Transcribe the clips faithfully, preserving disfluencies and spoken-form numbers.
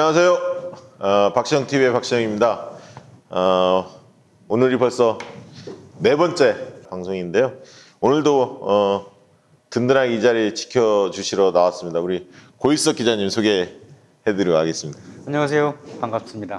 안녕하세요. 어, 박시영티비의 박시영입니다. 어, 오늘이 벌써 네 번째 방송인데요. 오늘도 어, 든든하게 이 자리 지켜주시러 나왔습니다. 우리 고일석 기자님 소개해드리도록 하겠습니다. 안녕하세요. 반갑습니다.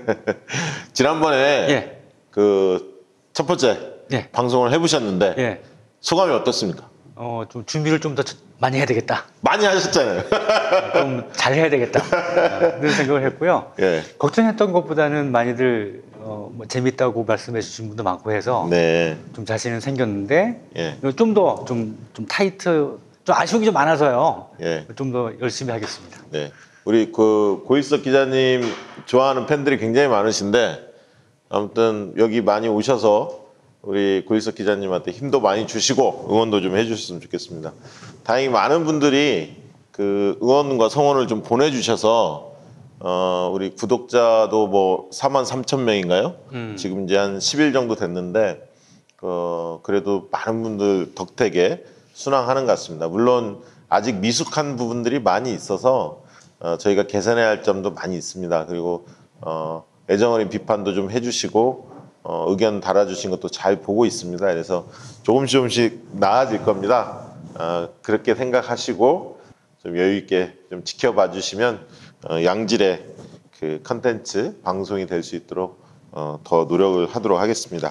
지난번에 예. 그 첫 번째 예. 방송을 해보셨는데 예. 소감이 어떻습니까? 어, 좀 준비를 좀 더 많이 해야 되겠다. 많이 하셨잖아요. 좀 잘 해야 되겠다. 어, 그런 생각을 했고요. 예. 걱정했던 것보다는 많이들 어, 뭐 재밌다고 말씀해 주신 분도 많고 해서 네. 좀 자신은 생겼는데 예. 좀 더 좀 좀 타이트, 좀 아쉬운 게 좀 많아서요. 예. 좀 더 열심히 하겠습니다. 네. 우리 그 고일석 기자님 좋아하는 팬들이 굉장히 많으신데 아무튼 여기 많이 오셔서 우리 고일석 기자님한테 힘도 많이 주시고 응원도 좀 해주셨으면 좋겠습니다. 다행히 많은 분들이 그 응원과 성원을 좀 보내주셔서 어 우리 구독자도 뭐 사만 삼천 명인가요? 음. 지금 이제 한 십 일 정도 됐는데 어 그래도 많은 분들 덕택에 순항하는 것 같습니다. 물론 아직 미숙한 부분들이 많이 있어서 어 저희가 개선해야 할 점도 많이 있습니다. 그리고 어 애정어린 비판도 좀 해주시고 어, 의견 달아주신 것도 잘 보고 있습니다. 그래서 조금씩 조금씩 나아질 겁니다. 어, 그렇게 생각하시고 좀 여유 있게 좀 지켜봐 주시면 어, 양질의 그 컨텐츠 방송이 될 수 있도록 어, 더 노력을 하도록 하겠습니다.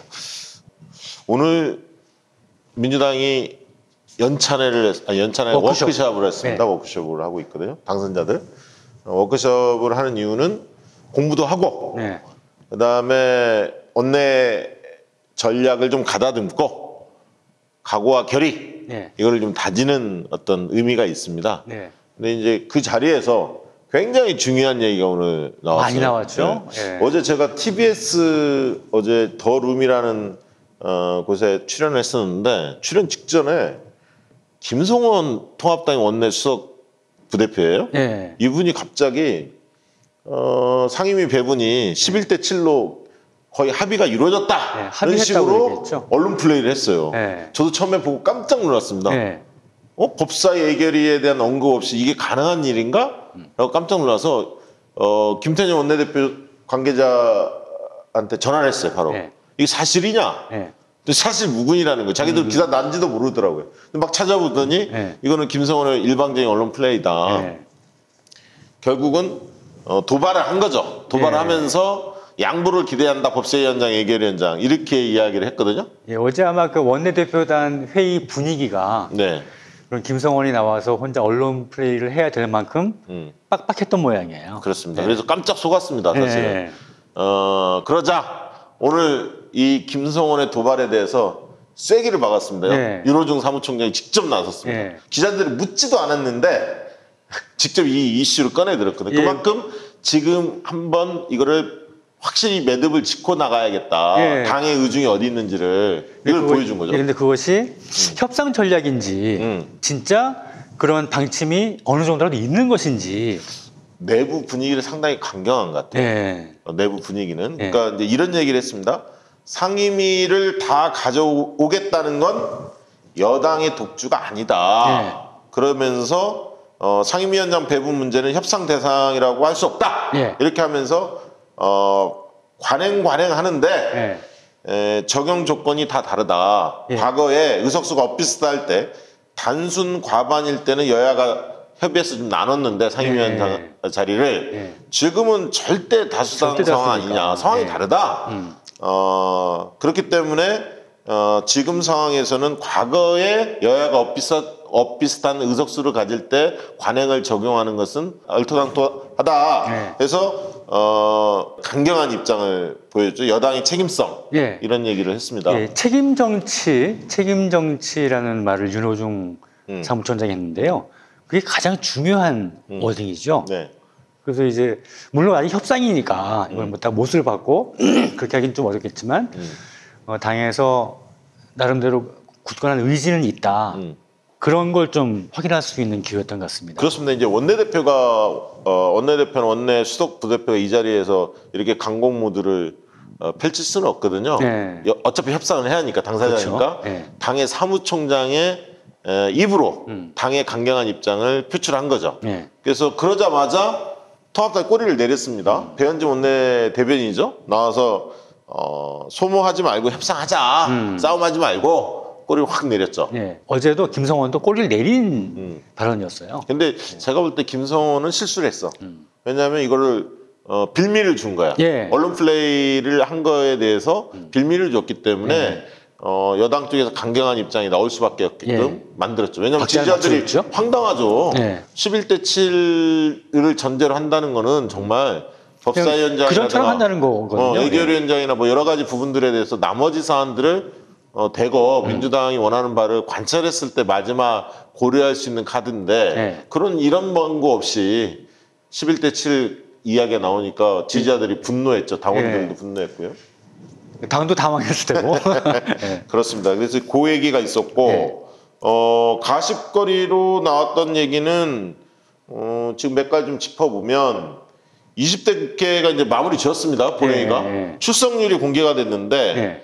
오늘 민주당이 연찬회를 아, 연찬회 워크숍. 워크숍을 했습니다. 네. 워크숍을 하고 있거든요. 당선자들 어, 워크숍을 하는 이유는 공부도 하고 네. 그 다음에 원내 전략을 좀 가다듬고 각오와 결의 네. 이거를 좀 다지는 어떤 의미가 있습니다. 네. 근데 이제 그 자리에서 굉장히 중요한 얘기가 오늘 나왔어요. 많이 나왔죠. 네. 네. 어제 제가 티비에스 어제 더 룸이라는 어, 곳에 출연을 했었는데 출연 직전에 김성원 통합당 원내 수석 부대표예요. 네. 이분이 갑자기 어, 상임위 배분이 십일 대 칠로 거의 합의가 이루어졌다. 네, 이런 식으로 얘기했죠. 언론 플레이를 했어요. 네. 저도 처음에 보고 깜짝 놀랐습니다. 네. 어, 법사 예결위에 대한 언급 없이 이게 가능한 일인가? 라고 깜짝 놀라서 어, 김태년 원내대표 관계자한테 전화를 했어요. 바로. 네. 이게 사실이냐? 네. 사실 무근이라는 거예요. 자기들 음. 기사 난지도 모르더라고요. 막 찾아보더니 네. 이거는 김성원의 일방적인 언론 플레이다. 네. 결국은 어, 도발을 한 거죠. 도발을 예. 하면서 양보를 기대한다. 법사위원장, 예결위원장 이렇게 이야기를 했거든요. 예, 어제 아마 그 원내대표단 회의 분위기가 네. 그런 김성원이 나와서 혼자 언론 플레이를 해야 될 만큼 음. 빡빡했던 모양이에요. 그렇습니다. 네. 그래서 깜짝 속았습니다. 사실은. 네. 어, 그러자 오늘 이 김성원의 도발에 대해서 쐐기를 박았습니다. 네. 윤호중 사무총장이 직접 나섰습니다. 네. 기자들이 묻지도 않았는데 직접 이 이슈를 꺼내들었거든요. 예. 그만큼 지금 한번 이거를 확실히 매듭을 짚고 나가야겠다. 예. 당의 의중이 어디 있는지를 이걸 그거, 보여준 거죠. 그런데 예, 그것이 음. 협상 전략인지 음. 진짜 그런 방침이 어느 정도라도 있는 것인지. 내부 분위기를 상당히 강경한 것 같아요. 예. 어, 내부 분위기는. 예. 그러니까 이제 이런 얘기를 했습니다. 상임위를 다 가져오겠다는 건 여당의 독주가 아니다. 예. 그러면서 어, 상임위원장 배분 문제는 협상 대상이라고 할 수 없다. 예. 이렇게 하면서 어, 관행 관행 하는데 예. 에, 적용 조건이 다 다르다. 예. 과거에 의석수가 엇비슷할 때 단순 과반일 때는 여야가 협의해서 좀 나눴는데 상임위원장 예. 자리를 예. 지금은 절대 다수당 절대 상황 아니냐. 상황이 예. 다르다. 음. 어, 그렇기 때문에 어, 지금 상황에서는 과거에 여야가 엇비슷 엇비슷한 의석수를 가질 때 관행을 적용하는 것은 얼토당토하다. 네. 그래서 어, 강경한 입장을 보였죠. 여당의 책임성 예. 이런 얘기를 했습니다. 예. 책임 정치, 책임 정치라는 말을 윤호중 음. 사무총장이 했는데요. 그게 가장 중요한 음. 워딩이죠. 네. 그래서 이제 물론 아직 협상이니까 이걸 음. 뭐 딱 못을 받고 그렇게 하기는 좀 어렵겠지만 음. 어, 당에서 나름대로 굳건한 의지는 있다. 음. 그런 걸 좀 확인할 수 있는 기회였던 것 같습니다. 그렇습니다. 이제 원내대표가 어, 원내대표는 원내 수석 부대표가 이 자리에서 이렇게 강공 모드를 어, 펼칠 수는 없거든요. 네. 어차피 협상을 해야 하니까 당사자니까 그렇죠. 네. 당의 사무총장의 에, 입으로 음. 당의 강경한 입장을 표출한 거죠. 네. 그래서 그러자마자 통합당이 꼬리를 내렸습니다. 음. 배현진 원내 대변인이죠. 나와서 어, 소모하지 말고 협상하자. 음. 싸움하지 말고 꼬리를 확 내렸죠. 예. 어제도 김성원도 꼬리를 내린 음. 발언이었어요. 근데 제가 볼 때 김성원은 실수를 했어. 음. 왜냐하면 이거를 어, 빌미를 준 거야. 예. 언론 플레이를 한 거에 대해서 음. 빌미를 줬기 때문에 예. 어, 여당 쪽에서 강경한 입장이 나올 수밖에 없게끔 예. 만들었죠. 왜냐하면 박자를 지지자들이 맞춰줬죠? 황당하죠. 예. 십일 대 칠을 전제로 한다는 거는 정말 법사위원장이나 그전처럼 한다는 거거든요. 어, 의결위원장이나 뭐 여러 가지 부분들에 대해서 나머지 사안들을 어, 대거 음. 민주당이 원하는 바를 관찰했을 때 마지막 고려할 수 있는 카드인데 예. 그런 이런 번거 없이 십일 대 칠 이야기가 나오니까 지지자들이 분노했죠. 당원들도 예. 분노했고요. 당도 당황했을 테고. 예. 그렇습니다. 그래서 그 얘기가 있었고 예. 어, 가십거리로 나왔던 얘기는 어, 지금 몇 가지 좀 짚어보면 이십 대 국회가 이제 마무리 지었습니다. 본회의가. 예. 출석률이 공개가 됐는데 예.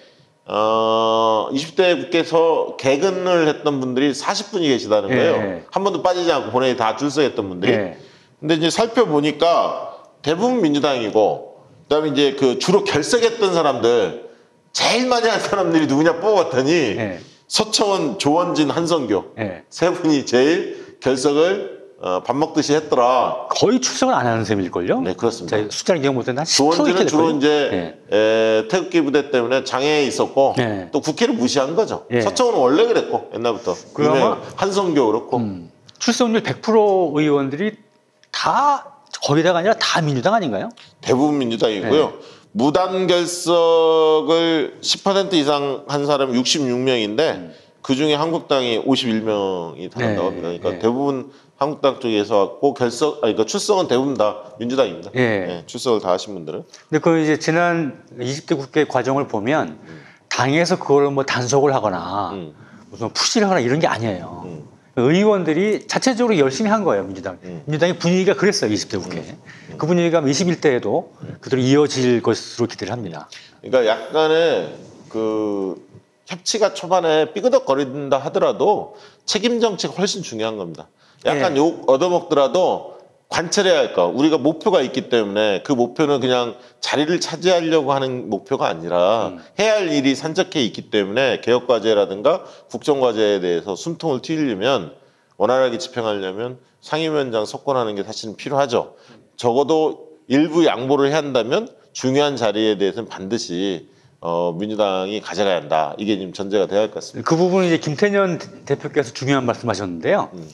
어, 이십 대 국회에서 개근을 했던 분들이 사십 분이 계시다는 거예요. 예. 한 번도 빠지지 않고 본회의 다 출석했던 분들이. 예. 근데 이제 살펴보니까 대부분 민주당이고, 그다음에 이제 그 주로 결석했던 사람들, 제일 많이 한 사람들이 누구냐 뽑았더니 예. 서청원, 조원진, 한성교 예. 세 분이 제일 결석을 어, 밥 먹듯이 했더라. 거의 출석을 안 하는 셈일걸요? 네, 그렇습니다. 제가 숫자를 기억 못했는데 한 십 퍼센트 조원진은 주로 될걸요? 이제 예. 에, 태극기 부대 때문에 장애에 있었고 예. 또 국회를 무시한 거죠. 예. 서청원은 원래 그랬고 옛날부터. 그러면- 유명한 한성교 그렇고. 음. 출석률 백 퍼센트 의원들이 다 거기다가 아니라 다 민주당 아닌가요? 대부분 민주당이고요. 네. 무단 결석을 십 퍼센트 이상 한 사람이 육십육 명인데 음. 그중에 한국당이 오십일 명이 달한다고 네, 합니다. 그러니까 네. 대부분 한국당 쪽에서 왔고 결석, 아니 그러니까 출석은 대부분 다 민주당입니다. 예. 네, 출석을 다 하신 분들은. 근데 그 이제 지난 이십 대 국회 과정을 보면 당에서 그걸 뭐 단속을 하거나 음. 무슨 푸시를 하거나 이런 게 아니에요. 음. 의원들이 자체적으로 열심히 한 거예요, 민주당. 음. 민주당의 분위기가 그랬어요, 이십 대 국회. 그 분위기가 이십일 대에도 그대로 이어질 것으로 기대를 합니다. 그러니까 약간의 그 협치가 초반에 삐그덕거린다 하더라도 책임 정치가 훨씬 중요한 겁니다. 약간 예. 욕 얻어먹더라도 관찰해야 할 거. 우리가 목표가 있기 때문에 그 목표는 그냥 자리를 차지하려고 하는 목표가 아니라 음. 해야 할 일이 산적해 있기 때문에 개혁과제라든가 국정과제에 대해서 숨통을 트이려면 원활하게 집행하려면 상임위원장 석권하는 게 사실은 필요하죠. 적어도 일부 양보를 해야 한다면 중요한 자리에 대해서는 반드시 어, 민주당이 가져가야 한다. 이게 지금 전제가 되어야 할 것 같습니다. 그 부분은 이제 김태년 대표께서 중요한 말씀하셨는데요. 음.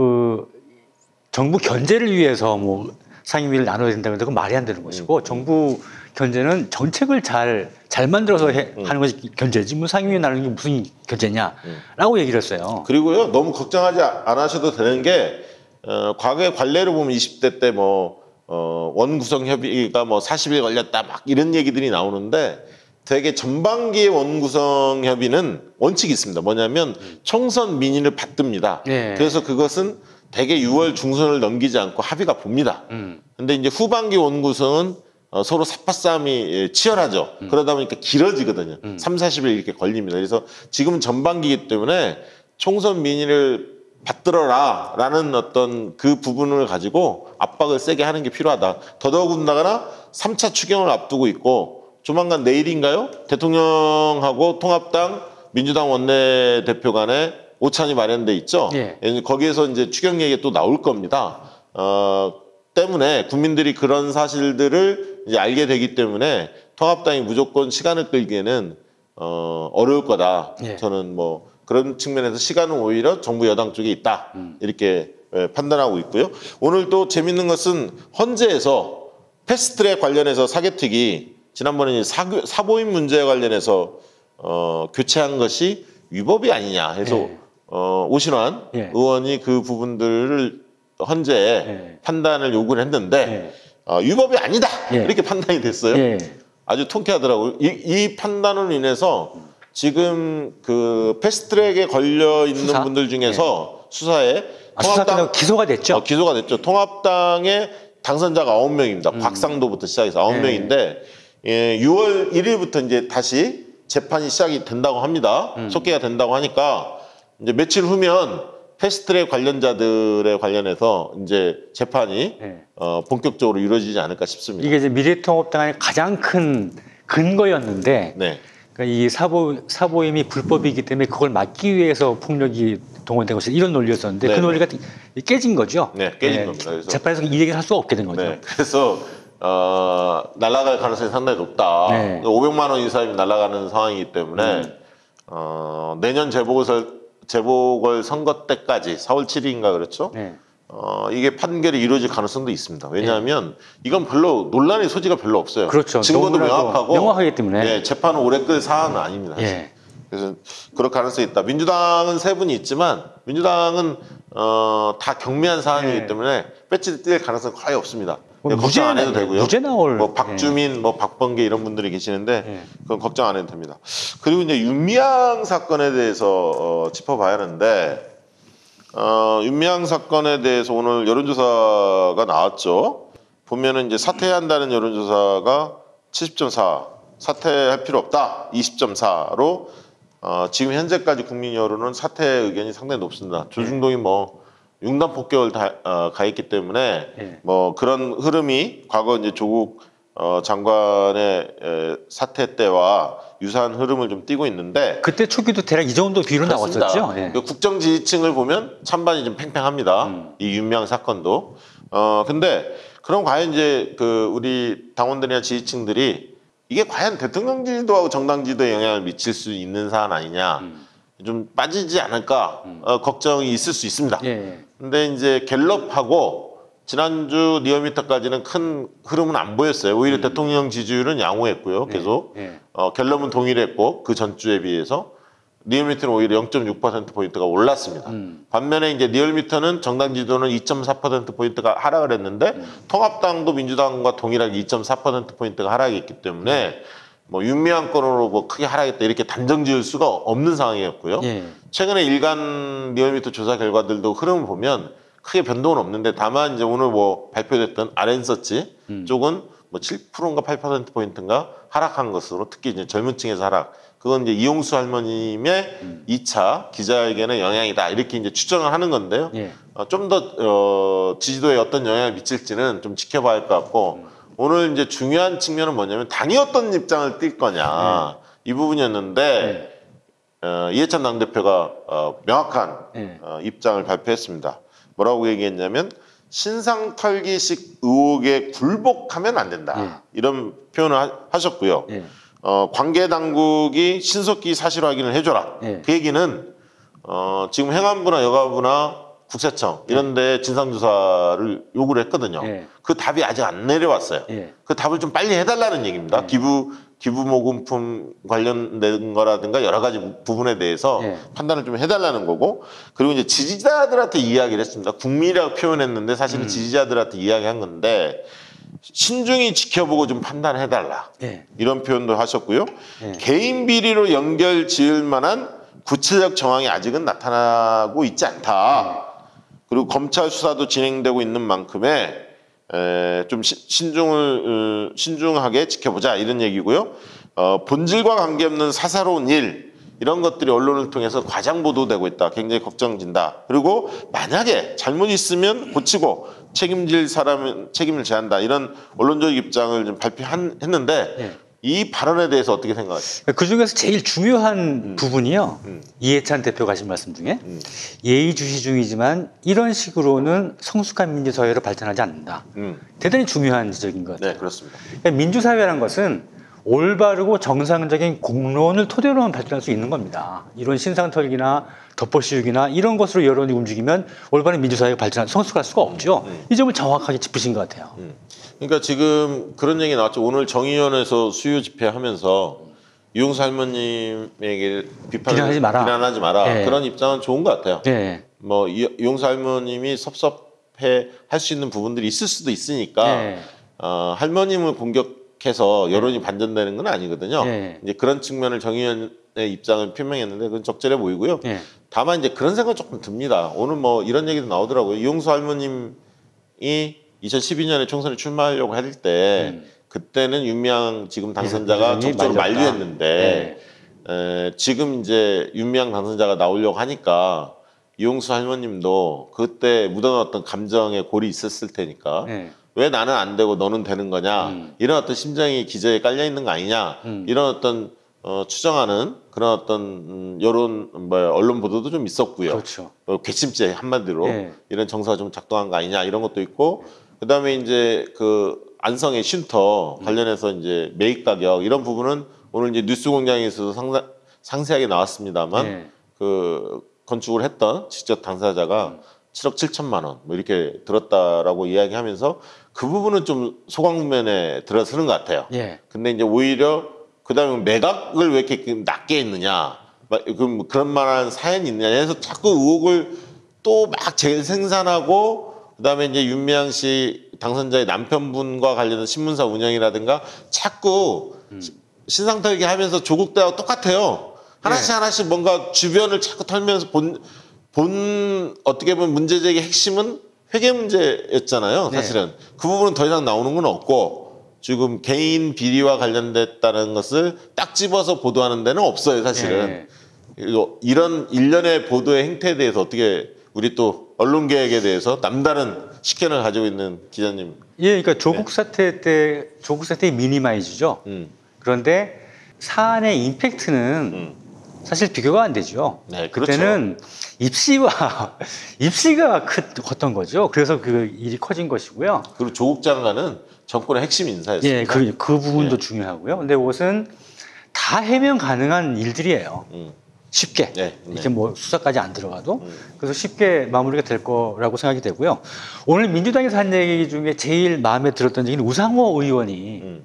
그 정부 견제를 위해서 뭐 상임위를 나눠야 된다는데 그건 말이 안 되는 것이고 음. 정부 견제는 정책을 잘, 잘 만들어서 해, 음. 하는 것이 견제지 뭐 상임위 나누는 게 무슨 견제냐라고 얘기를 했어요. 그리고요, 너무 걱정하지 안 하셔도 되는 게, 어, 과거의 관례를 보면 이십 대 때 뭐, 어, 원구성 협의가 뭐 사십 일 걸렸다 막 이런 얘기들이 나오는데 되게 전반기의 원구성 협의는 원칙이 있습니다. 뭐냐면 총선 민의를 받듭니다. 예. 그래서 그것은 대개 유월 중순을 넘기지 않고 합의가 봅니다. 음. 근데 이제 후반기 원구성은 어, 서로 삿바싸움이 예, 치열하죠. 음. 그러다 보니까 길어지거든요. 음. 삼, 사십 일 이렇게 걸립니다. 그래서 지금은 전반기이기 때문에 총선 민의를 받들어라 라는 어떤 그 부분을 가지고 압박을 세게 하는 게 필요하다. 더더군다나 삼 차 추경을 앞두고 있고 조만간 내일인가요? 대통령하고 통합당, 민주당 원내대표 간에 오찬이 마련돼 있죠. 예. 거기에서 이제 추경 얘기가 또 나올 겁니다. 어, 때문에 국민들이 그런 사실들을 이제 알게 되기 때문에 통합당이 무조건 시간을 끌기에는 어, 어려울 거다. 예. 저는 뭐 그런 측면에서 시간은 오히려 정부 여당 쪽에 있다. 음. 이렇게 예, 판단하고 있고요. 오늘 또 재밌는 것은 헌재에서 패스트트랙 관련해서 사개특위 지난번에 이제 사, 사보임 문제에 관련해서 어, 교체한 것이 위법이 아니냐 해서 예. 어, 오신환 예. 의원이 그 부분들을 헌재에 예. 판단을 요구를 했는데 예. 어, 위법이 아니다 예. 이렇게 판단이 됐어요. 예. 아주 통쾌하더라고요. 이, 이 판단으로 인해서 지금 그 패스트트랙에 걸려 있는 수사? 분들 중에서 수사에 아, 수사 끝나고 기소가 됐죠. 어, 기소가 됐죠. 통합당의 당선자가 아홉 명입니다. 음. 곽상도부터 시작해서 아홉 명인데 예, 유월 일일부터 이제 다시 재판이 시작이 된다고 합니다. 음. 속개가 된다고 하니까 이제 며칠 후면 패스트트랙 관련자들에 관련해서 이제 재판이 네. 어, 본격적으로 이루어지지 않을까 싶습니다. 이게 이제 미래통합당의 가장 큰 근거였는데, 네. 그러니까 이 사보 사보임이 불법이기 때문에 그걸 막기 위해서 폭력이 동원된 것이 이런 논리였었는데 네, 그 논리가 네. 깨진 거죠. 네, 깨진 네, 겁니다. 그래서 재판에서 이 얘기를 할 수가 없게 된 거죠. 네, 그래서 어, 날아갈 가능성이 상당히 높다. 네. 오백만 원 이상이 날아가는 상황이기 때문에 음. 어, 내년 재보궐 재보궐 선거 때까지 사월 칠일인가 그렇죠? 네. 어, 이게 판결이 이루어질 가능성도 있습니다. 왜냐하면 이건 별로 논란의 소지가 별로 없어요. 그렇죠. 증거도 너무나도 명확하고 명확하기 때문에. 예, 재판은 오래 끌 사안은 아닙니다. 사실. 예. 그래서 그럴 가능성이 있다. 민주당은 세 분이 있지만 민주당은 어, 다 경미한 사안이기 예. 때문에 배치 뛸 가능성은 거의 없습니다. 뭐 걱정 안 해도 무죄, 되고요. 무죄 나올. 뭐 박주민, 뭐 박범계 이런 분들이 계시는데 예. 그건 걱정 안 해도 됩니다. 그리고 이제 윤미향 사건에 대해서 어, 짚어봐야 하는데 어, 윤미향 사건에 대해서 오늘 여론조사가 나왔죠. 보면은 이제 사퇴한다는 여론조사가 칠십 점 사, 사퇴할 필요 없다 이십 점 사로 어, 지금 현재까지 국민 여론은 사퇴 의견이 상당히 높습니다. 조중동이 뭐 융단 폭격을 다, 어, 가했기 때문에 예. 뭐 그런 흐름이 과거 이제 조국 어, 장관의 에, 사퇴 때와 유사한 흐름을 좀 띠고 있는데 그때 초기도 대략 이 정도 비율로 그렇습니다. 나왔었죠. 예. 그 국정 지지층을 보면 찬반이 좀 팽팽합니다. 음. 이 윤미향 사건도. 어 근데 그럼 과연 이제 그 우리 당원들이나 지지층들이 이게 과연 대통령 지지도하고 정당 지지도에 영향을 미칠 수 있는 사안 아니냐? 음. 좀 빠지지 않을까 어, 걱정이 있을 수 있습니다. 예. 근데 이제 갤럽하고 지난주 리얼미터까지는 큰 흐름은 안 보였어요. 오히려 음. 대통령 지지율은 양호했고요. 계속. 예. 어, 갤럽은 동일했고 그 전주에 비해서 리얼미터는 오히려 영 점 육 퍼센트 포인트가 올랐습니다. 음. 반면에 이제 리얼미터는 정당 지지도는 이 점 사 퍼센트 포인트가 하락을 했는데 음. 통합당도 민주당과 동일하게 이 점 사 퍼센트 포인트가 하락했기 때문에 음. 뭐 윤미향 건으로 뭐 크게 하락했다 이렇게 단정 지을 수가 없는 상황이었고요. 예. 최근에 일간 리얼미터 조사 결과들도 흐름을 보면 크게 변동은 없는데 다만 이제 오늘 뭐 발표됐던 알엔서치 음. 쪽은 뭐 칠 퍼센트인가 팔 퍼센트 포인트인가 하락한 것으로 특히 이제 젊은 층에서 하락. 그건 이제 이용수 할머님의 음. 이 차 기자회견의 영향이다. 이렇게 이제 추정을 하는 건데요. 예. 어, 좀 더 어, 지지도에 어떤 영향을 미칠지는 좀 지켜봐야 할 것 같고 음. 오늘 이제 중요한 측면은 뭐냐면 당이 어떤 입장을 띌 거냐 네. 이 부분이었는데 어, 이해찬 당대표가 어, 명확한 네. 어, 입장을 발표했습니다. 뭐라고 얘기했냐면 신상털기식 의혹에 굴복하면 안 된다. 네. 이런 표현을 하, 하셨고요. 예. 어, 관계 당국이 신속히 사실 확인을 해줘라. 네. 그 얘기는 어, 지금 행안부나 여가부나 국세청 이런 데 진상조사를 요구를 했거든요. 네. 그 답이 아직 안 내려왔어요. 예. 그 답을 좀 빨리 해달라는 얘기입니다. 네. 기부 기부 모금품 관련된 거라든가 여러 가지 부분에 대해서 네. 판단을 좀 해달라는 거고 그리고 이제 지지자들한테 이야기를 했습니다. 국민이라고 표현했는데 사실은 음. 지지자들한테 이야기한 건데 신중히 지켜보고 좀 판단해달라. 예. 이런 표현도 하셨고요. 네. 개인 비리로 연결 지을 만한 구체적 정황이 아직은 나타나고 있지 않다. 그리고 검찰 수사도 진행되고 있는 만큼에 에, 좀 시, 신중을 어, 신중하게 지켜보자 이런 얘기고요. 어, 본질과 관계없는 사사로운 일 이런 것들이 언론을 통해서 과장 보도되고 있다. 굉장히 걱정진다. 그리고 만약에 잘못 있으면 고치고 책임질 사람은 책임을 져야 한다. 이런 언론적 입장을 좀 발표했는데 네. 이 발언에 대해서 어떻게 생각하세요? 그 중에서 제일 중요한 음. 부분이요. 음. 이해찬 대표가 하신 말씀 중에 음. 예의주시 중이지만 이런 식으로는 성숙한 민주사회로 발전하지 않는다. 음. 대단히 중요한 지적인 것 같아요. 네, 그렇습니다. 그러니까 민주사회라는 것은 올바르고 정상적인 공론을 토대로만 발전할 수 있는 겁니다. 이런 신상털기나 덮어씌우기나 이런 것으로 여론이 움직이면 올바른 민주사회가 발전, 성숙할 수가 없죠. 음. 이 점을 정확하게 짚으신 것 같아요. 음. 그러니까 지금 그런 얘기 나왔죠. 오늘 정의원에서 수요 집회하면서 이용수 할머님에게 비판을 비난하지 마라. 비난하지 마라. 네. 그런 입장은 좋은 것 같아요. 네. 뭐 이- 이용수 할머님이 섭섭해 할 수 있는 부분들이 있을 수도 있으니까 네. 어, 할머님을 공격해서 여론이 반전되는 건 아니거든요. 네. 이제 그런 측면을 정의원의 입장을 표명했는데 그건 적절해 보이고요. 네. 다만 이제 그런 생각 조금 듭니다. 오늘 뭐 이런 얘기도 나오더라고요. 이용수 할머님이 이천십이 년에 총선에 출마하려고 할 때 음. 그때는 윤미향 지금 당선자가 민주당이 적극적으로 말렸다. 만류했는데 에, 지금 이제 윤미향 당선자가 나오려고 하니까 이용수 할머님도 그때 묻어놨던 감정의 골이 있었을 테니까 네. 왜 나는 안 되고 너는 되는 거냐 음. 이런 어떤 심정이 기저에 깔려 있는 거 아니냐 음. 이런 어떤 어, 추정하는 그런 어떤 음, 여론 뭐 언론 보도도 좀 있었고요. 그렇죠. 어, 괘씸죄 한마디로 네. 이런 정서가 좀 작동한 거 아니냐 이런 것도 있고 그다음에 이제 그 안성의 쉼터 관련해서 이제 매입 가격 이런 부분은 오늘 이제 뉴스공장에서도 상상, 상세하게 나왔습니다만 네. 그 건축을 했던 직접 당사자가 음. 칠억 칠천만 원 뭐 이렇게 들었다라고 이야기하면서 그 부분은 좀 소강면에 들어서는 것 같아요. 예. 근데 이제 오히려 그다음에 매각을 왜 이렇게 낮게 했느냐, 막 그 그런 만한 사연이 있느냐 해서 자꾸 의혹을 또 막 재생산하고 그다음에 이제 윤미향 씨 당선자의 남편분과 관련된 신문사 운영이라든가 자꾸 음. 신상털기 하면서 조국 때하고 똑같아요. 하나씩 예. 하나씩 뭔가 주변을 자꾸 털면서 본, 본 어떻게 보면 문제제기 핵심은 회계 문제였잖아요. 네. 사실은 그 부분은 더 이상 나오는 건 없고 지금 개인 비리와 관련됐다는 것을 딱 집어서 보도하는 데는 없어요. 사실은 예. 그리고 이런 일련의 보도의 행태에 대해서 어떻게 우리 또 언론개혁에 대해서 남다른 식견을 가지고 있는 기자님. 예, 그러니까 조국 사태 때 조국 사태의 미니마이즈죠. 음. 그런데 사안의 임팩트는 음. 사실 비교가 안 되죠. 네, 그렇죠. 그때는 입시와 입시가 크, 컸던 거죠. 그래서 그 일이 커진 것이고요. 그리고 조국 장관은 정권의 핵심 인사였습니다. 예, 그, 그 부분도 예. 중요하고요. 근데 이것은 다 해명 가능한 일들이에요. 음. 쉽게. 네, 네. 이렇게 뭐 수사까지 안 들어가도. 음. 그래서 쉽게 마무리가 될 거라고 생각이 되고요. 오늘 민주당에서 한 얘기 중에 제일 마음에 들었던 얘기는 우상호 의원이 음.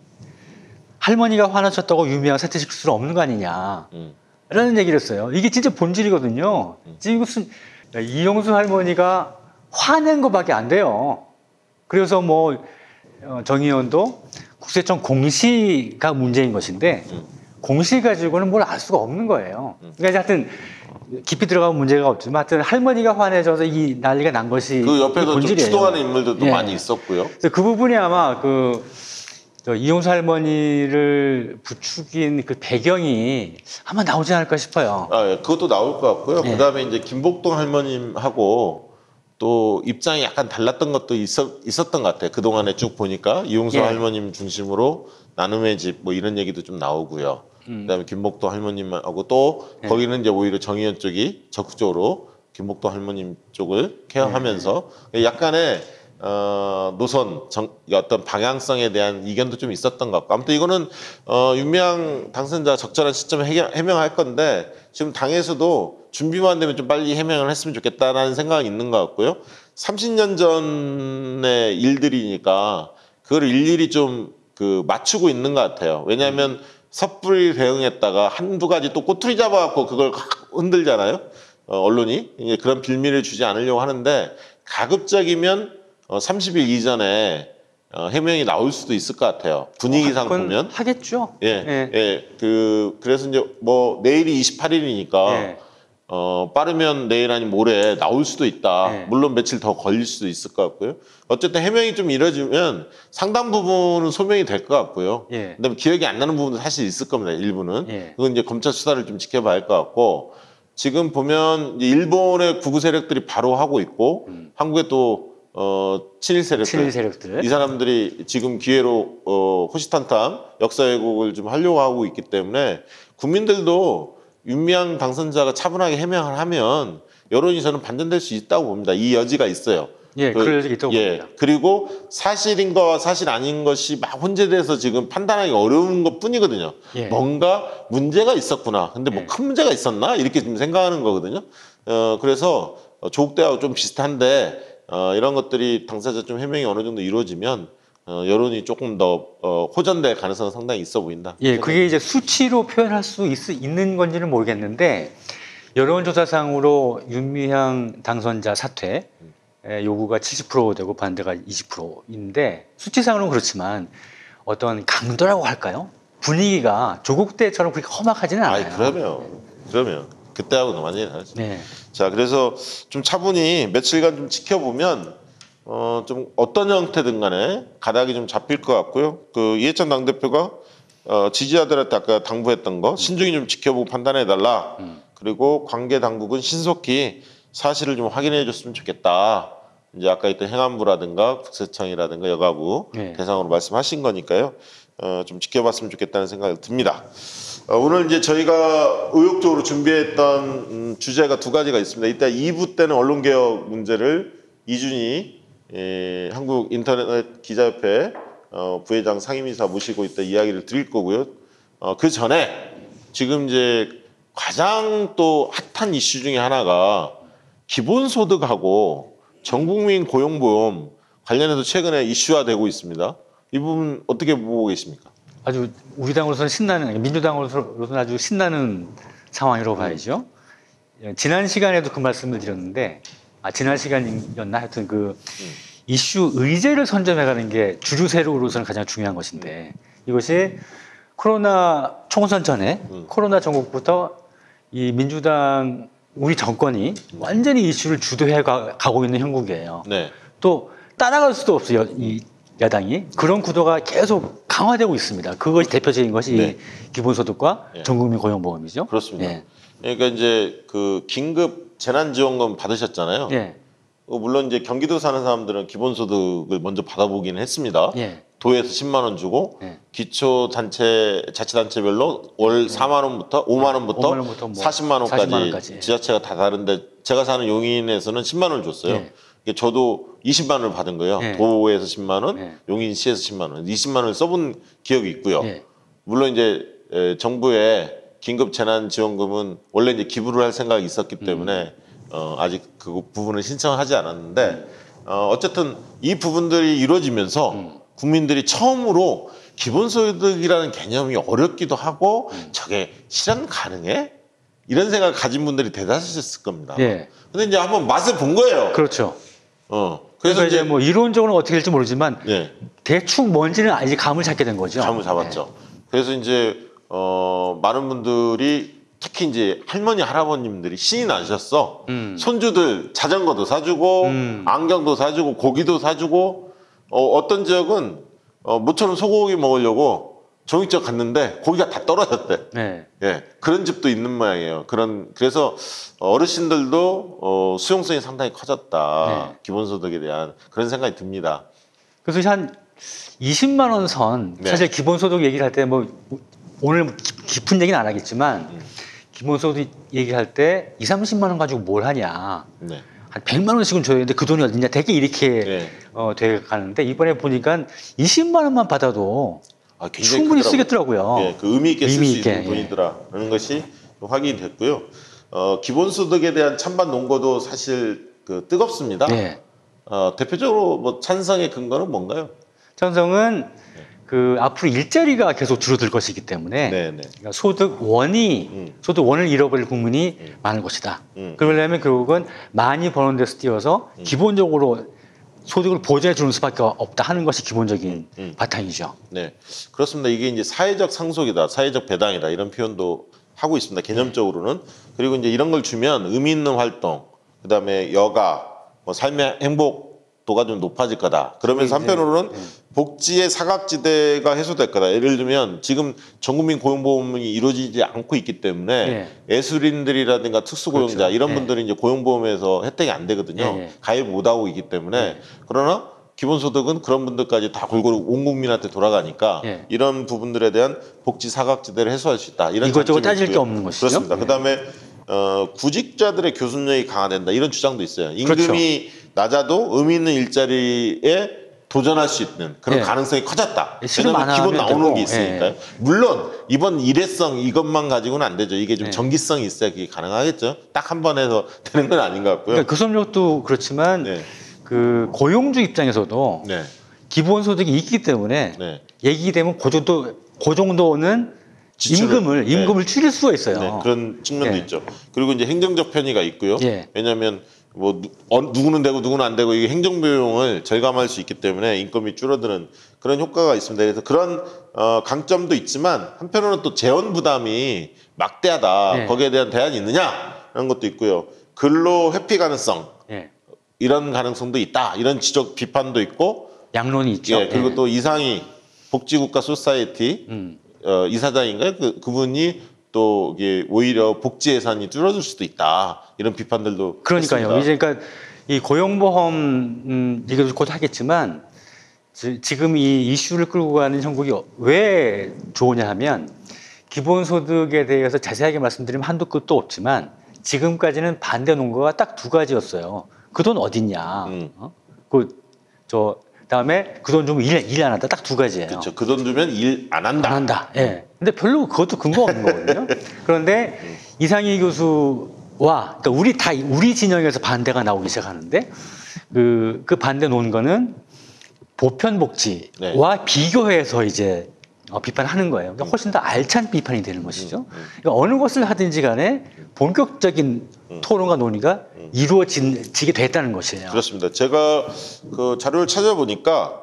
할머니가 화나셨다고 유미양 사퇴시킬 수는 없는 거 아니냐. 음. 라는 얘기를 했어요. 이게 진짜 본질이거든요. 지금 무슨 이용수 할머니가 화낸 것밖에 안 돼요. 그래서 뭐 어, 정 의원도 국세청 공시가 문제인 것인데 음. 공시 가지고는 뭘 알 수가 없는 거예요. 그러니까 하여튼 깊이 들어가면 문제가 없지만 하여튼 할머니가 화내셔서 이 난리가 난 것이 그 옆에도 좀 본질이에요. 추동하는 인물들도 예. 많이 있었고요. 그래서 그 부분이 아마 그 저 이용수 할머니를 부추긴 그 배경이 아마 나오지 않을까 싶어요. 아, 예, 그것도 나올 것 같고요. 예. 그다음에 이제 김복동 할머님하고 또 입장이 약간 달랐던 것도 있었, 있었던 것 같아요. 그동안에 쭉 보니까 이용수 예. 할머님 중심으로 나눔의 집 뭐 이런 얘기도 좀 나오고요. 음. 그다음에 김복동 할머님하고 또 예. 거기는 이제 오히려 정의연 쪽이 적극적으로 김복동 할머님 쪽을 케어하면서 약간의 어, 노선, 정, 어떤 방향성에 대한 이견도 좀 있었던 것 같고 아무튼 이거는 어, 윤미향 당선자 적절한 시점에 해결, 해명할 건데 지금 당에서도 준비만 되면 좀 빨리 해명을 했으면 좋겠다라는 생각이 있는 것 같고요. 삼십 년 전의 일들이니까 그걸 일일이 좀 그 맞추고 있는 것 같아요. 왜냐하면 섣불리 대응했다가 한두 가지 또 꼬투리 잡아갖고 그걸 확 흔들잖아요. 어, 언론이 이제 그런 빌미를 주지 않으려고 하는데 가급적이면 어, 삼십 일 이전에 어, 해명이 나올 수도 있을 것 같아요. 분위기상 그건 보면. 하겠죠. 예, 예. 예. 그, 그래서 이제 뭐 내일이 이십팔 일이니까 예. 어, 빠르면 내일 아니면 모레 나올 수도 있다. 예. 물론 며칠 더 걸릴 수도 있을 것 같고요. 어쨌든 해명이 좀 이뤄지면 상당 부분은 소명이 될 것 같고요. 예. 그다음에 기억이 안 나는 부분도 사실 있을 겁니다. 일부는. 예. 그건 이제 검찰 수사를 좀 지켜봐야 할 것 같고 지금 보면 이제 일본의 구구 세력들이 바로 하고 있고 음. 한국에 또 어, 친일 세력들. 친일 세력들. 이 사람들이 지금 기회로 어, 호시탄탐 역사 왜곡을 좀 하려고 하고 있기 때문에 국민들도 윤미향 당선자가 차분하게 해명을 하면 여론이 저는 반전될 수 있다고 봅니다. 이 여지가 있어요. 예, 그, 그럴 수 있다고 예. 봅니다. 그리고 사실인 거와 사실 아닌 것이 막 혼재돼서 지금 판단하기 어려운 것 뿐이거든요. 예. 뭔가 문제가 있었구나. 근데 뭐 예. 큰 문제가 있었나? 이렇게 좀 생각하는 거거든요. 어, 그래서 조국 때하고 좀 비슷한데 어, 이런 것들이 당사자 좀 해명이 어느 정도 이루어지면 어, 여론이 조금 더 어, 호전될 가능성은 상당히 있어 보인다. 예, 그게 이제 수치로 표현할 수 있, 있는 건지는 모르겠는데 여론조사상으로 윤미향 당선자 사퇴 에, 요구가 칠십 퍼센트 되고 반대가 이십 퍼센트인데 수치상으로는 그렇지만 어떤 강도라고 할까요? 분위기가 조국 때처럼 그렇게 험악하지는 않아요. 아이, 그러면 그러면 그때하고는 완전히 다르죠. 네. 자, 그래서 좀 차분히 며칠간 좀 지켜보면 어, 좀 어떤 형태든 간에 가닥이 좀 잡힐 것 같고요. 그 이해찬 당대표가 어, 지지자들한테 아까 당부했던 거 신중히 좀 지켜보고 판단해달라. 음. 그리고 관계 당국은 신속히 사실을 좀 확인해 줬으면 좋겠다. 이제 아까 있던 행안부라든가 국세청이라든가 여가부 네. 대상으로 말씀하신 거니까요. 어, 좀 지켜봤으면 좋겠다는 생각이 듭니다. 어, 오늘 이제 저희가 의욕적으로 준비했던 음, 주제가 두 가지가 있습니다. 이따 이 부 때는 언론개혁 문제를 이준희 예, 한국인터넷기자협회 어, 부회장 상임이사 모시고 이따 이야기를 드릴 거고요. 어, 그 전에 지금 이제 가장 또 핫한 이슈 중에 하나가 기본소득하고 전국민 고용보험 관련해서 최근에 이슈화되고 있습니다. 이 부분 어떻게 보고 계십니까? 아주 우리 당으로서는 신나는, 민주당으로서는 아주 신나는 상황이라고 봐야죠. 음. 지난 시간에도 그 말씀을 드렸는데, 아, 지난 시간이었나? 하여튼 그 음. 이슈 의제를 선점해가는 게 주류 세력으로서는 가장 중요한 것인데, 이것이 코로나 총선 전에 음. 코로나 전국부터 이 민주당 우리 정권이 음. 완전히 이슈를 주도해 가, 가고 있는 형국이에요. 네. 또 따라갈 수도 없어요. 이 야당이 그런 구도가 계속 강화되고 있습니다. 그것이 대표적인 것이 네. 기본소득과 네. 전국민 고용보험이죠. 그렇습니다. 네. 그러니까 이제 그 긴급 재난지원금 받으셨잖아요. 네. 물론 이제 경기도 사는 사람들은 기본소득을 먼저 받아보기는 했습니다. 네. 도에서 십만 원 주고 네. 기초단체 자치단체별로 월 네. 사만 원부터 오만 원부터, 오만 원부터 뭐 사십만 원까지, 사십만 원까지 지자체가 다 다른데 제가 사는 용인에서는 십만 원을 줬어요. 네. 저도 이십만 원을 받은 거예요. 네. 도에서 십만 원, 네. 용인시에서 십만 원, 이십만 원을 써본 기억이 있고요. 네. 물론 이제 정부의 긴급 재난지원금은 원래 이제 기부를 할 생각이 있었기 때문에 음. 어, 아직 그 부분을 신청하지 않았는데 어, 어쨌든 이 부분들이 이루어지면서 음. 국민들이 처음으로 기본소득이라는 개념이 어렵기도 하고 음. 저게 실현 가능해? 이런 생각을 가진 분들이 대다수셨을 겁니다. 네. 근데 이제 한번 맛을 본 거예요. 그렇죠. 어. 그래서 이제 뭐 이론적으로는 어떻게 될지 모르지만 네. 대충 뭔지는 이제 감을 잡게 된 거죠. 감을 잡았죠. 네. 그래서 이제 어, 많은 분들이 특히 이제 할머니 할아버님들이 신이 나셨어. 음. 손주들 자전거도 사주고 음. 안경도 사주고 고기도 사주고 어, 어떤 지역은 어, 모처럼 소고기 먹으려고 정육점 갔는데 고기가 다 떨어졌대. 네. 예, 그런 집도 있는 모양이에요. 그런 그래서 어르신들도 어, 수용성이 상당히 커졌다. 네. 기본소득에 대한 그런 생각이 듭니다. 그래서 한 이십만 원 선 네. 사실 기본소득 얘기를 할 때 뭐 오늘 깊은 얘기는 안 하겠지만 음. 기본소득 얘기할 때 이삼십만 원 가지고 뭘 하냐. 네. 한 백만 원씩은 줘야 되는데 그 돈이 어디냐. 되게 이렇게 네. 어, 돼 가는데 이번에 보니까 이십만 원만 받아도 아, 충분히 크더라고요. 쓰겠더라고요. 예, 그 의미 있게 쓸 수 있는 돈이더라라는 예. 것이 확인이 됐고요. 어, 기본소득에 대한 찬반 논거도 사실 그 뜨겁습니다. 네. 어, 대표적으로 뭐 찬성의 근거는 뭔가요? 찬성은 네. 그 앞으로 일자리가 계속 줄어들 것이기 때문에 네, 네. 그러니까 소득 원이 음. 소득 원을 잃어버릴 국민이 음. 많을 것이다. 음. 그러려면 결국은 많이 버는 데서 뛰어서 음. 기본적으로 소득을 보장해 주는 수밖에 없다 하는 것이 기본적인 음, 음. 바탕이죠. 네, 그렇습니다. 이게 이제 사회적 상속이다, 사회적 배당이다 이런 표현도 하고 있습니다. 개념적으로는. 그리고 이제 이런 걸 주면 의미 있는 활동, 그다음에 여가, 뭐 삶의 행복도가 좀 높아질 거다. 그러면서 한편으로는 네. 복지의 사각지대가 해소될 거다. 예를 들면 지금 전국민 고용보험이 이루어지지 않고 있기 때문에 네. 예술인들이라든가 특수고용자 그렇죠. 이런 네. 분들이 이제 고용보험에서 혜택이 안 되거든요. 네. 가입 못 하고 있기 때문에 네. 그러나 기본소득은 그런 분들까지 다 골고루 온 국민한테 돌아가니까 네. 이런 부분들에 대한 복지 사각지대를 해소할 수 있다. 이런 이것저것 따질 게 없는 것이죠. 그렇습니다. 네. 그다음에 어, 구직자들의 교섭력이 강화된다. 이런 주장도 있어요. 임금이 그렇죠. 낮아도 의미 있는 일자리에 도전할 수 있는 그런 네. 가능성이 커졌다. 왜냐하면 기본 나오는 되고. 게 있으니까요. 네. 물론 이번 일회성 이것만 가지고는 안 되죠. 이게 좀 네. 정기성이 있어야 그게 가능하겠죠. 딱 한 번 해서 되는 건 아닌 것 같고요. 그러니까 교섭력도 그렇지만 네. 그 고용주 입장에서도 네. 기본소득이 있기 때문에 네. 얘기되면 그 정도, 그 정도는 지출을, 임금을 임금을 네. 줄일 수가 있어요. 네. 그런 측면도 네. 있죠. 그리고 이제 행정적 편의가 있고요. 네. 왜냐하면 뭐 어, 누구는 되고 누구는 안 되고 이게 행정 비용을 절감할 수 있기 때문에 인건비 줄어드는 그런 효과가 있습니다. 그래서 그런 어, 강점도 있지만 한편으로는 또 재원 부담이 막대하다. 네. 거기에 대한 대안이 있느냐 이런 것도 있고요. 근로 회피 가능성 네. 이런 가능성도 있다. 이런 지적 비판도 있고 양론이 있죠. 예, 그리고 네. 또 이상희 복지국가 소사이티 음. 어, 이사장인가요? 그, 그분이 또 이게 오히려 복지 예산이 줄어들 수도 있다 이런 비판들도 그러니까요. 했습니다. 이제 그러니까 이 고용보험 음, 이것도 곧 하겠지만 지, 지금 이 이슈를 끌고 가는 형국이 왜 좋으냐 하면 기본소득에 대해서 자세하게 말씀드리면 한도 끝도 없지만 지금까지는 반대 논거가 딱 두 가지였어요. 그 돈 어딨냐. 음. 어? 그저 다음에 그 돈 주면 일 일 안 한다. 딱 두 가지예요. 그렇죠. 그 돈 주면 일 안 한다. 안 한다. 예. 근데 별로 그것도 근거 없는 거거든요. 그런데 음. 이상희 교수와 그러니까 우리 다 우리 진영에서 반대가 나오기 시작하는데 그, 그 반대 논거는 보편복지와 네. 비교해서 이제 어, 비판하는 거예요. 그러니까 훨씬 더 알찬 비판이 되는 것이죠. 음, 음. 그러니까 어느 것을 하든지 간에 본격적인 음. 토론과 논의가 음. 이루어지게 됐다는 것이에요. 그렇습니다. 제가 그 자료를 찾아보니까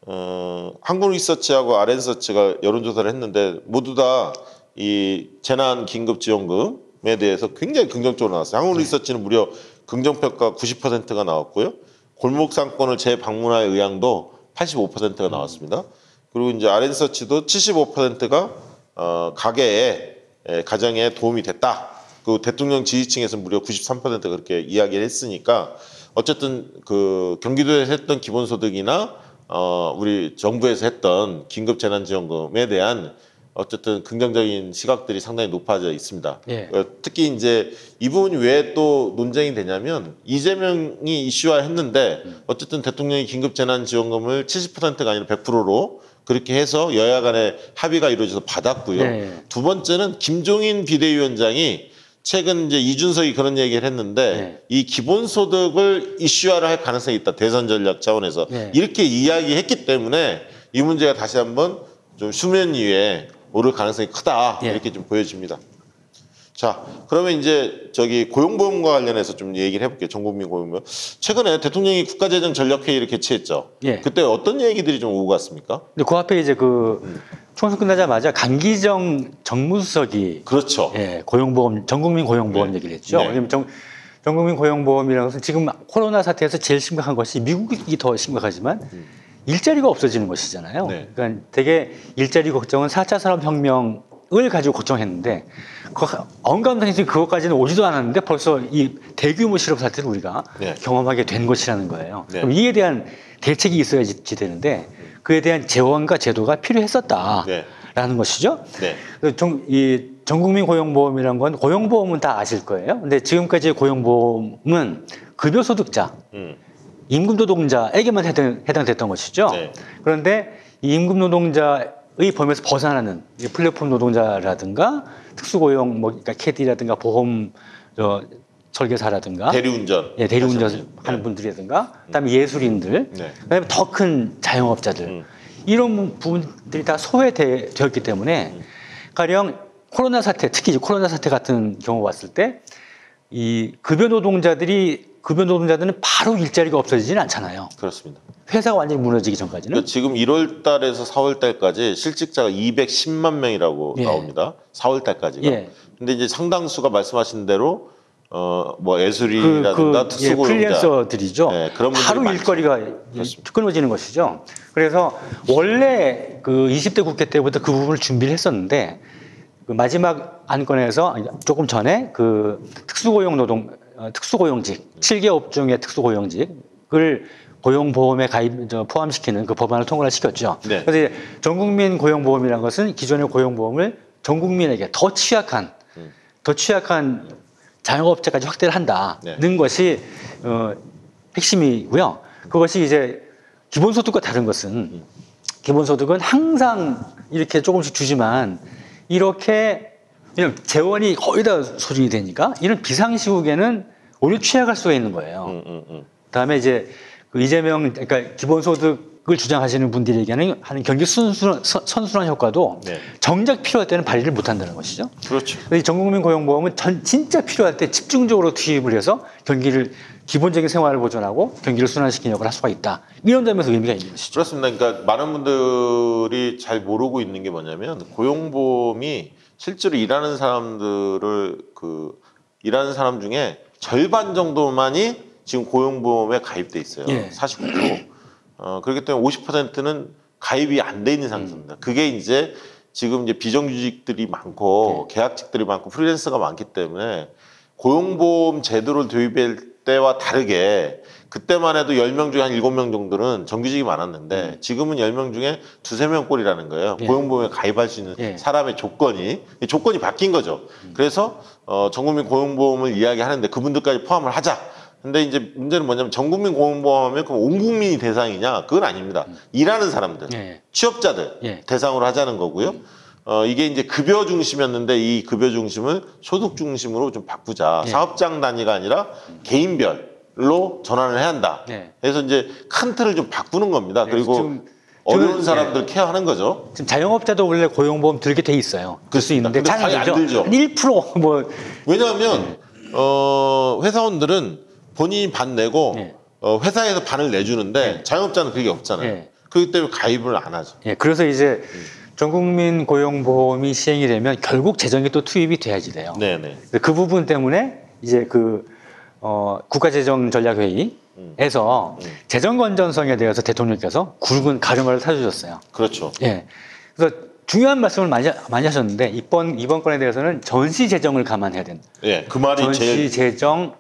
어, 한국리서치하고 아르엔서치가 여론조사를 했는데 모두 다 이 재난 긴급 지원금에 대해서 굉장히 긍정적으로 나왔어요. 한국리서치는 무려 긍정평가 구십 퍼센트가 나왔고요. 골목 상권을 재방문할 의향도 팔십오 퍼센트가 나왔습니다. 그리고 이제 아르엔서치도 칠십오 퍼센트가 어, 가계에 에, 가정에 도움이 됐다. 그 대통령 지지층에서 무려 구십삼 퍼센트가 그렇게 이야기를 했으니까 어쨌든 그 경기도에서 했던 기본소득이나 어, 우리 정부에서 했던 긴급재난지원금에 대한 어쨌든 긍정적인 시각들이 상당히 높아져 있습니다. 예. 어, 특히 이제 이 부분이 왜 또 논쟁이 되냐면 이재명이 이슈화했는데 어쨌든 대통령이 긴급재난지원금을 칠십 퍼센트가 아니라 백 퍼센트로 그렇게 해서 여야 간에 합의가 이루어져서 받았고요. 네. 두 번째는 김종인 비대위원장이 최근 이제 이준석이 그런 얘기를 했는데 네. 이 기본소득을 이슈화를 할 가능성이 있다. 대선 전략 차원에서. 네. 이렇게 이야기했기 때문에 이 문제가 다시 한번 좀 수면 위에 오를 가능성이 크다. 네. 이렇게 좀 보여집니다. 자, 그러면 이제 저기 고용보험과 관련해서 좀 얘기를 해볼게요. 전국민 고용보험. 최근에 대통령이 국가재정 전략회의를 개최했죠. 예. 그때 어떤 얘기들이 좀 오고 갔습니까? 근데 그 앞에 이제 그 총선 끝나자마자 강기정 정무수석이 그렇죠. 예, 고용보험 전국민 고용보험 네. 얘기를 했죠. 네. 왜냐면 정, 전국민 고용보험이라는 것은 지금 코로나 사태에서 제일 심각한 것이 미국이 더 심각하지만 음. 일자리가 없어지는 것이잖아요. 네. 그러니까 되게 일자리 걱정은 사 차 산업혁명을 가지고 걱정했는데 그 언감당시 그것까지는 오지도 않았는데 벌써 이 대규모 실업 사태를 우리가 네. 경험하게 된 것이라는 거예요. 네. 그럼 이에 대한 대책이 있어야지 되는데 그에 대한 재원과 제도가 필요했었다라는 네. 것이죠. 네. 그 정, 이 전국민 고용보험이란 건 고용보험은 다 아실 거예요. 근데 지금까지의 고용보험은 급여소득자, 음. 임금노동자에게만 해당, 해당됐던 것이죠. 네. 그런데 이 임금노동자의 범위에서 벗어나는 이 플랫폼 노동자라든가 특수고용, 뭐 그러니까 캐디라든가 보험 저, 설계사라든가 대리운전. 예, 대리운전 하셨네요. 하는 네. 분들이라든가 그다음에 예술인들, 네. 그다음에 더 큰 자영업자들 음. 이런 부분들이 다 소외되었기 때문에 음. 가령 코로나 사태, 특히 이제 코로나 사태 같은 경우 봤을 때 이 급여 노동자들이 급여 노동자들은 바로 일자리가 없어지지는 않잖아요. 그렇습니다. 회사가 완전히 무너지기 전까지는. 그러니까 지금 일월 달에서 사월 달까지 실직자가 이백십만 명이라고 예. 나옵니다. 사월 달까지가. 예. 근데 이제 상당수가 말씀하신 대로 어 뭐 예술이라든가 그, 그, 예, 특수고용자 프리랜서들이죠. 네, 그런 분들이 하루 많죠. 일거리가 그렇습니다. 끊어지는 것이죠. 그래서 원래 그 이십 대 국회 때부터 그 부분을 준비를 했었는데 그 마지막 안건에서 조금 전에 그 특수고용 노동 어, 특수고용직 칠 개 업종의 특수고용직을 고용보험에 가입 저, 포함시키는 그 법안을 통과를 시켰죠. 네. 그래서 이제 전국민 고용보험이라는 것은 기존의 고용보험을 전 국민에게 더 취약한 음. 더 취약한 자영업자까지 확대를 한다는 네. 것이 어, 핵심이고요. 그것이 이제 기본소득과 다른 것은 음. 기본소득은 항상 이렇게 조금씩 주지만 이렇게 그냥 재원이 거의 다 소진이 되니까 이런 비상시국에는 오히려 취약할 수가 있는 거예요. 음, 음, 음. 그다음에 이제 그 이재명 그러니까 기본소득을 주장하시는 분들에게는 하는 경기 순순, 선순환 효과도 네. 정작 필요할 때는 발휘를 못한다는 것이죠. 그렇죠. 이 전국민 고용보험은 전, 진짜 필요할 때 집중적으로 투입을 해서 경기를 기본적인 생활을 보존하고 경기를 순환시키는 역할을 할 수가 있다. 이런 점에서 의미가 있는 것이죠. 그렇습니다. 그러니까 많은 분들이 잘 모르고 있는 게 뭐냐면 고용보험이 실제로 일하는 사람들을 그 일하는 사람 중에 절반 정도만이 지금 고용보험에 가입돼 있어요. 예. 사십구 퍼센트. 어, 그렇기 때문에 오십 퍼센트는 가입이 안 돼 있는 상태입니다. 그게 이제 지금 이제 비정규직들이 많고 네. 계약직들이 많고 프리랜서가 많기 때문에 고용보험 제도를 도입할 때와 다르게 그때만 해도 열 명 중에 한 일곱 명 정도는 정규직이 많았는데 음. 지금은 열 명 중에 두세 명 꼴이라는 거예요. 예. 고용보험에 가입할 수 있는 예. 사람의 조건이 조건이 바뀐 거죠. 음. 그래서 어, 전국민 고용보험을 이야기하는데 그분들까지 포함을 하자. 근데 이제 문제는 뭐냐면 전국민 고용보험하면 그럼 온 국민이 대상이냐? 그건 아닙니다. 음. 일하는 사람들, 예. 취업자들 예. 대상으로 하자는 거고요. 음. 어, 이게 이제 급여 중심이었는데 이 급여 중심을 소득 중심으로 좀 바꾸자. 예. 사업장 단위가 아니라 개인별로 전환을 해야 한다. 예. 그래서 이제 큰 틀을 좀 바꾸는 겁니다. 예, 그리고 지금 어려운 그, 사람들 케어하는 거죠. 지금 자영업자도 원래 고용보험 들게 돼 있어요. 들 수 그렇습니다. 있는데 근데 잘 거의 안 안 들죠. 들죠. 한 일 퍼센트 뭐 왜냐하면 어, 회사원들은 본인이 반 내고 예. 어, 회사에서 반을 내주는데 예. 자영업자는 그게 없잖아요. 예. 그렇기 때문에 가입을 안 하죠. 예, 그래서 이제 전국민 고용보험이 시행이 되면 결국 재정이 또 투입이 돼야지 돼요. 네네. 그 부분 때문에 이제 그 어, 국가재정전략회의에서 음. 재정 건전성에 대해서 대통령께서 굵은 가르마를 사주셨어요. 그렇죠. 예, 그래서 중요한 말씀을 많이, 많이 하셨는데 이번 이번 건에 대해서는 전시 재정을 감안해야 된다. 예, 그 말이 전시 제일 재정이라고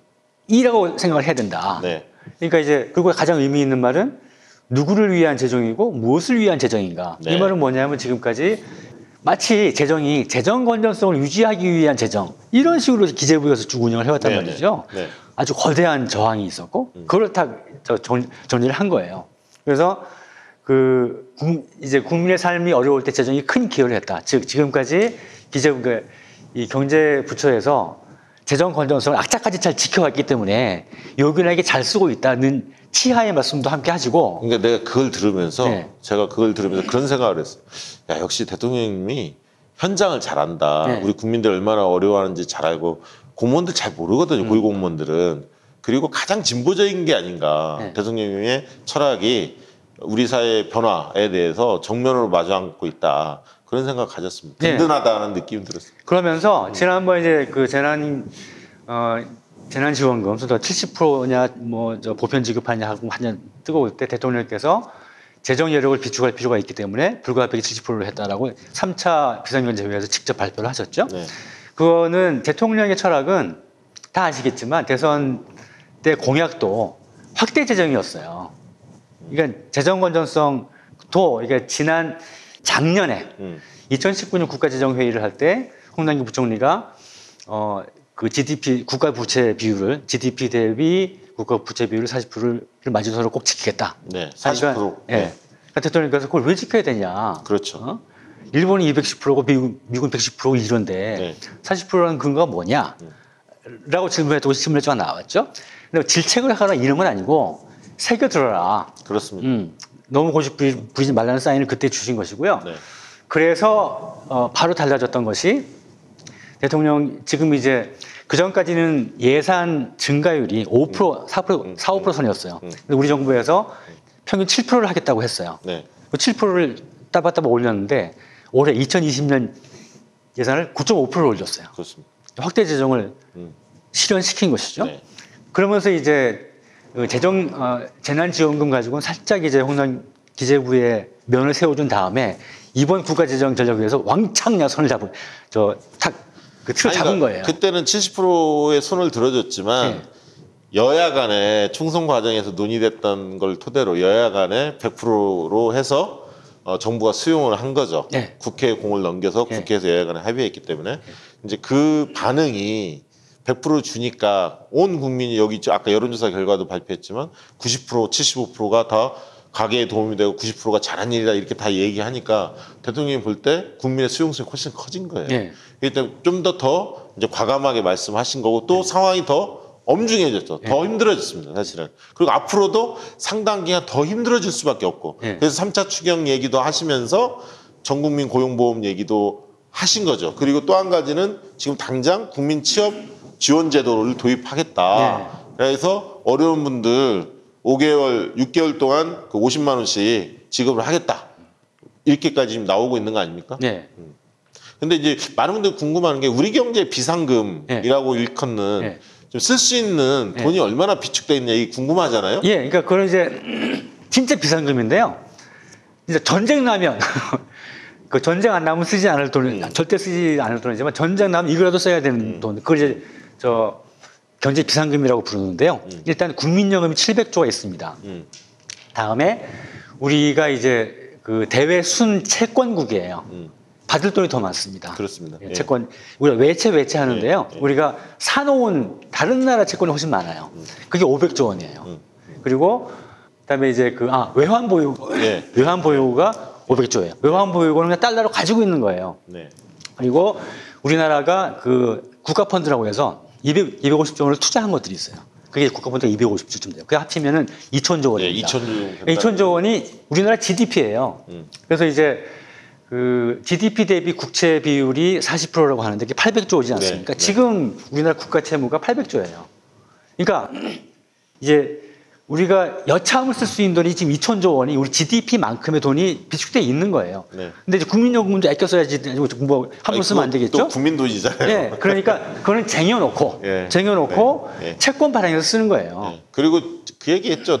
음. 생각을 해야 된다. 네. 그러니까 이제 그리고 가장 의미 있는 말은 누구를 위한 재정이고 무엇을 위한 재정인가. 네. 이 말은 뭐냐면 지금까지 마치 재정이 재정 건전성을 유지하기 위한 재정 이런 식으로 기재부에서 쭉 운영을 해왔단 네, 말이죠. 네. 네. 아주 거대한 저항이 있었고 음. 그걸 다 저- 정- 정리를 한 거예요. 그래서 그 국- 이제 국민의 삶이 어려울 때 재정이 큰 기여를 했다. 즉 지금까지 기재부 이 경제부처에서 재정 건전성을 악착같이 잘 지켜왔기 때문에 요긴하게 잘 쓰고 있다는 치하의 말씀도 함께 하시고. 그러니까 내가 그걸 들으면서 네. 제가 그걸 들으면서 그런 생각을 했어요. 야, 역시 대통령님이 현장을 잘 안다. 네. 우리 국민들 얼마나 어려워하는지 잘 알고 공무원들 잘 모르거든요. 음. 고위공무원들은. 그리고 가장 진보적인 게 아닌가. 네. 대통령님의 철학이 우리 사회의 변화에 대해서 정면으로 마주 앉고 있다. 그런 생각 가졌습니다. 네. 든든하다는 느낌이 들었어요. 그러면서 지난번 이제 그 재난 어 재난지원금 또 칠십 퍼센트냐 뭐 저 보편 지급하냐 하고 한년 뜨거울 때 대통령께서 재정 여력을 비축할 필요가 있기 때문에 불가피하게 칠십 퍼센트로 했다라고 삼 차 비상경제회의에서 직접 발표를 하셨죠. 네. 그거는 대통령의 철학은 다 아시겠지만 대선 때 공약도 확대 재정이었어요. 그러니까 재정 건전성도 그러니까 지난 작년에 음. 이천십구 년 국가재정회의를 할 때 홍남기 부총리가 어 그 지디피 국가 부채 비율을 지디피 대비 국가 부채 비율을 사십 퍼센트를 마지노선으로 꼭 지키겠다. 네. 사십 퍼센트. 그러니까, 예. 네. 그러니까 대통령께서 그걸 왜 지켜야 되냐? 그렇죠. 어? 일본이 이백십 퍼센트고 미국, 미국은 백십 퍼센트 이런데 네. 사십 퍼센트라는 근거가 뭐냐? 라고 질문했고 질문조가 나왔죠. 근데 질책을 하거나 이런 건 아니고 새겨 들어라. 그렇습니다. 음, 너무 고집 부리- 부리지 말라는 사인을 그때 주신 것이고요. 네. 그래서 어, 바로 달라졌던 것이 대통령 지금 이제 그 전까지는 예산 증가율이 오 퍼센트, 사 퍼센트, 사, 오 퍼센트 선이었어요. 음. 근데 우리 정부에서 평균 칠 퍼센트를 하겠다고 했어요. 네. 그 칠 퍼센트를 따박따박 올렸는데 올해 이천이십 년 예산을 구 점 오 퍼센트를 올렸어요. 그렇습니다. 확대 재정을 음. 실현시킨 것이죠. 네. 그러면서 이제 그 재정 어, 재난지원금 가지고는 살짝 이제 홍남 기재부에 면을 세워준 다음에 이번 국가재정전략회의에서 왕창 손을 잡은 저탁그 틀을 아니, 잡은 그러니까 거예요. 그때는 칠십 퍼센트의 손을 들어줬지만 네. 여야 간에 충성 과정에서 논의됐던 걸 토대로 여야 간에 백 퍼센트로 해서 어, 정부가 수용을 한 거죠. 네. 국회에 공을 넘겨서 네. 국회에서 여야 간에 합의했기 때문에 이제 그 반응이 백 퍼센트 주니까 온 국민이 여기 저 아까 여론조사 결과도 발표했지만 구십 퍼센트, 칠십오 퍼센트가 다 가계에 도움이 되고 구십 퍼센트가 잘한 일이다 이렇게 다 얘기하니까 대통령이 볼 때 국민의 수용성이 훨씬 커진 거예요. 네. 그렇기 때문에 좀 더 더 이제 과감하게 말씀하신 거고 또 상황이 더 엄중해졌죠. 더 힘들어졌습니다, 사실은. 그리고 앞으로도 상당 기간 더 힘들어질 수밖에 없고. 네. 그래서 삼 차 추경 얘기도 하시면서 전국민 고용보험 얘기도 하신 거죠. 그리고 또 한 가지는 지금 당장 국민 취업 지원 제도를 도입하겠다. 네. 그래서 어려운 분들 오 개월, 육 개월 동안 그 오십만 원씩 지급을 하겠다. 이렇게까지 지금 나오고 있는 거 아닙니까? 네. 근데 이제 많은 분들이 궁금한 게 우리 경제 비상금이라고 네. 일컫는 네. 좀 쓸 수 있는 네. 돈이 얼마나 비축돼 있냐 이게 궁금하잖아요. 예, 그러니까 그런 이제 진짜 비상금인데요. 이제 전쟁 나면 그 전쟁 안 나면 쓰지 않을 돈, 음. 절대 쓰지 않을 돈이지만 전쟁 나면 이거라도 써야 되는 음. 돈. 그걸 이제 저 경제 비상금이라고 부르는데요. 음. 일단 국민연금이 칠백조가 있습니다. 음. 다음에 우리가 이제 그 대외 순 채권국이에요. 음. 받을 돈이 더 많습니다. 그렇습니다. 예, 예. 채권 우리가 외채 외채 하는데요. 예, 예. 우리가 사놓은 다른 나라 채권이 훨씬 많아요. 음. 그게 오백조 원이에요. 음. 그리고 그다음에 이제 그 아 외환 보유 예. 외환 보유가 오백조예요. 외환 보유고는 그냥 달러로 가지고 있는 거예요. 네. 그리고 우리나라가 그 국가 펀드라고 해서 이백, 이백오십조 원을 투자한 것들이 있어요. 그게 국가 펀드가 이백오십조쯤 돼요. 그게 합치면은 이천조 예, 원입니다. 이천조. 이천조 원이 우리나라 지디피예요. 음. 그래서 이제 그 지디피 대비 국채 비율이 사십 퍼센트라고 하는데 그게 팔백조 오지 않습니까? 네, 네. 지금 우리나라 국가 채무가 팔백조예요. 그러니까 이제 우리가 여차하면 쓸 수 있는 돈이 지금 이천조 원이 우리 지디피만큼의 돈이 비축돼 있는 거예요. 네. 근데 이제 국민연금도 아껴 써야지 뭐 함부로 쓰면 안 되겠죠? 또 국민 돈이잖아요. 네, 그러니까 그거는 쟁여놓고 예. 쟁여놓고 네, 네. 채권 발행해서 쓰는 거예요. 네. 그리고 그 얘기했죠.